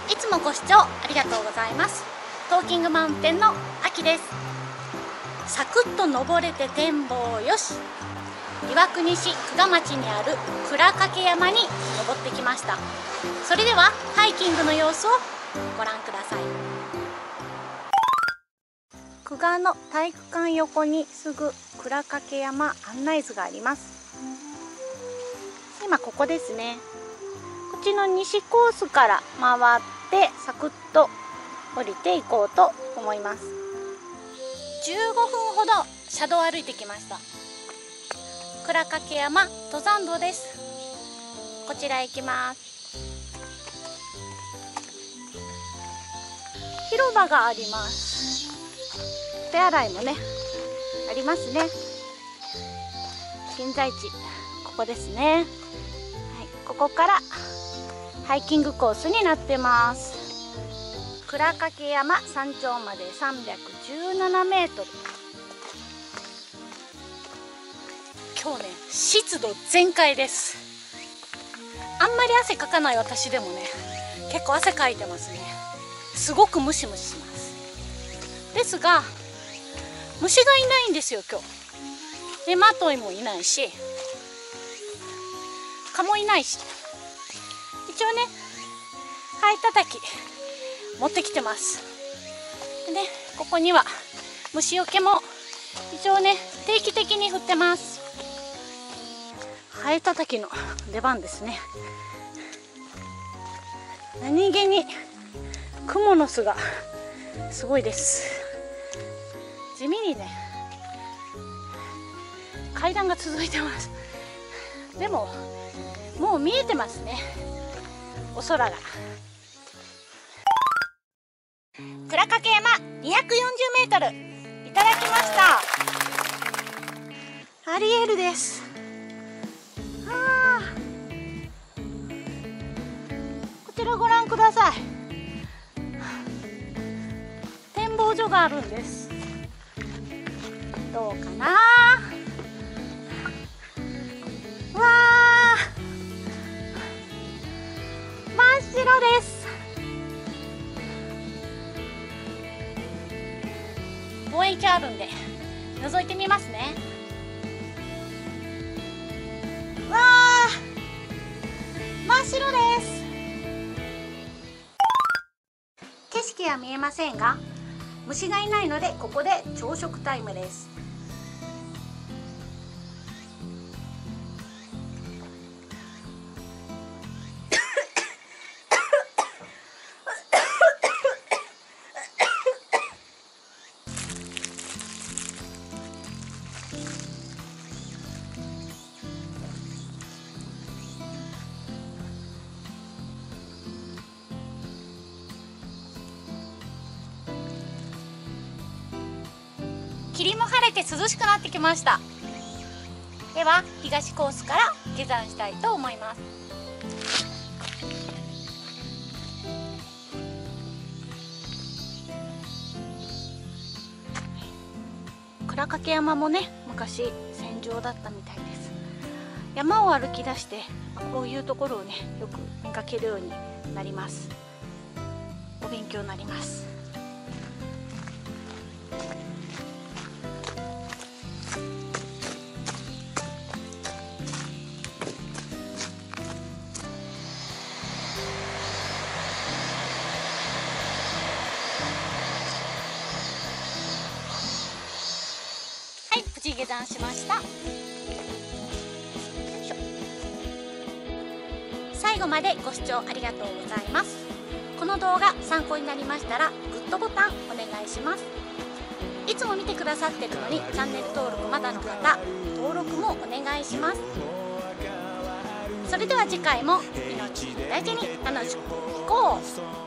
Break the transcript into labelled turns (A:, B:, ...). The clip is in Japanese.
A: いつもご視聴ありがとうございます。トーキングマウンテンのあきです。サクッと登れて展望よし。岩国市久我町にある倉掛山に登ってきました。それではハイキングの様子をご覧ください。久我の体育館横にすぐ倉掛山案内図があります。今ここですね。こっちの西コースから回ってサクッと降りていこうと思います。15分ほど車道を歩いてきました。倉掛山登山道です。こちらへ行きます。広場があります。手洗いもねありますね。現在地ここですね。はい、ここからハイキングコースになってます。倉掛山山頂まで317メートル。今日ね、湿度全開です。あんまり汗かかない私でもね、結構汗かいてますね。すごくムシムシします。ですが虫がいないんですよ今日。でマトイもいないし蚊もいないし、一応ねハエたたき持ってきてます。でね、ここには虫よけも一応ね定期的に振ってます。ハエたたきの出番ですね。何気にクモの巣がすごいです。地味にね階段が続いてます。でももう見えてますね、お空が。倉掛山240メートルいただきました。アリエルです。こちらご覧ください。展望所があるんです。どうかな。わあ、真っ白です。望遠鏡あるんで覗いてみますね。わあ、真っ白です。景色は見えませんが虫がいないのでここで朝食タイムです。霧も晴れて涼しくなってきました。では東コースから下山したいと思います。倉掛山もね昔戦場だったみたいです。山を歩き出してこういうところをねよく見かけるようになります。お勉強になります。無事下山しました。最後までご視聴ありがとうございます。この動画参考になりましたらグッドボタンお願いします。いつも見てくださってるのにチャンネル登録まだの方、登録もお願いします。それでは次回も命大事に楽しくいこう。